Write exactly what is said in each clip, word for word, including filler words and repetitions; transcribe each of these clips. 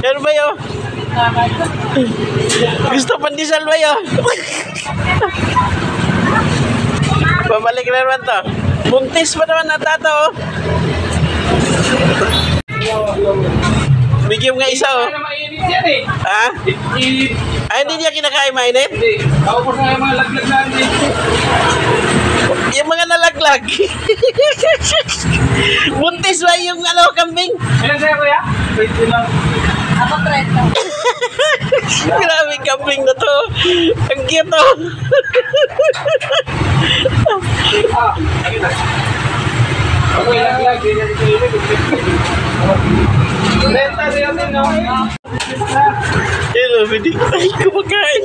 Ano ba yun? Gusto pandesal ba yun? Babalik na naman to. Buntis pa naman na tato. Bigyan nga isa oh. Mainit yan eh. Ha? Ay, hindi niya kinakain mainit? Hindi. Ako po sa mga laglag na hindi. Yung mga nalaglag. Buntis ba yung ano, kambing? Ilan sa'yo kuya? Wait lang. Ako trenta. Grabe kambing na to. Ang cute oh. Ah, ayun na. Ako yung laglag. Renta siya din no? Pero, hindi ko tayo kumakain.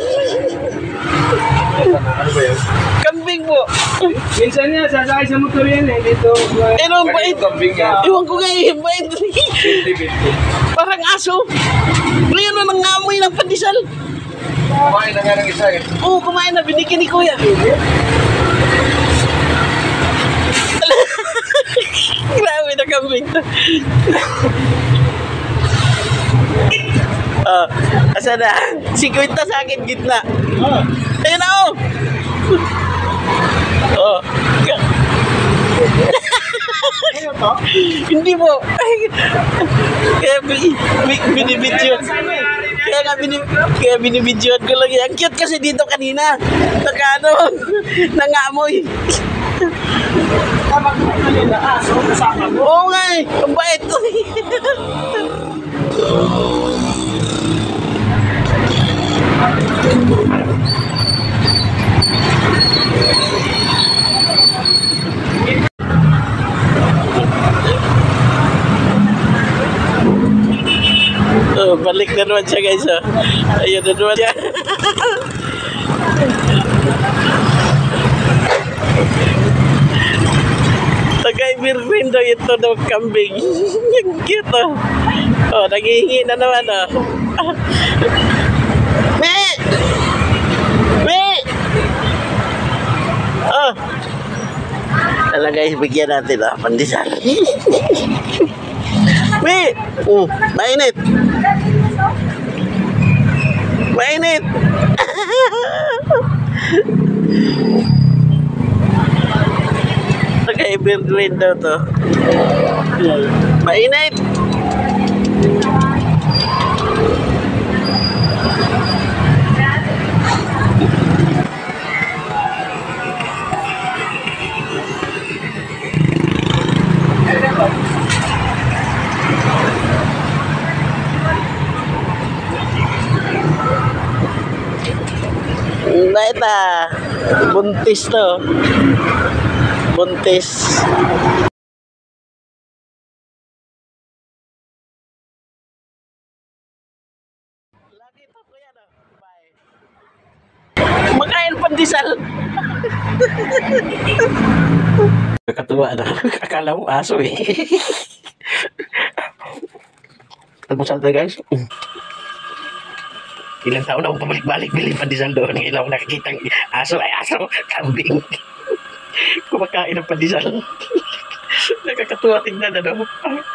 Ano ba yun? Kambing mo. Minsan niya, sasakay sa motor yan eh. Dito. Pero, ang bait. Iwan ko nga eh, bait. Parang aso. Ngayon na nangamoy ng pandesal. Kumain na nga ng isa eh. Oo, kumain na. Binigyan ni Kuya. Grabe na kambing to. Oh, asa na? Si Kwenta sa akin, gitna. Ayun na oh. Oh. Ano to? Hindi mo. Kaya binibidyo. Kaya nga binib kaya binibidyoan ko lang yan. Ang cute kasi dito kanina. Naka ano, nangamoy. Oo nga eh. Ang bait ko eh. Oh, balik na naman siya guys oh. Ayun na naman siya. Tagay-birrin daw ito daw kambing. Ang cute oh. Oh, naghihingi na naman oh. Me! Me! Oh. Alam guys, bigyan natin oh. Pandesal. Me! Oh, mainit. Mainit. Naka-evergreen daw to. Mainit. Bait ah. Buntis to. Buntis. Lagi to kuya no. Bye. Makain pandesal. Kakatuwa na. Akala mo aso eh. Almusal tayo guys. Ilang taon na akong pabalik-balik bili pandesal doon. Ilang nakikita ng aso ay aso, kambing. Kumakain ng pandesal. Nakakatuwa tingnan ano.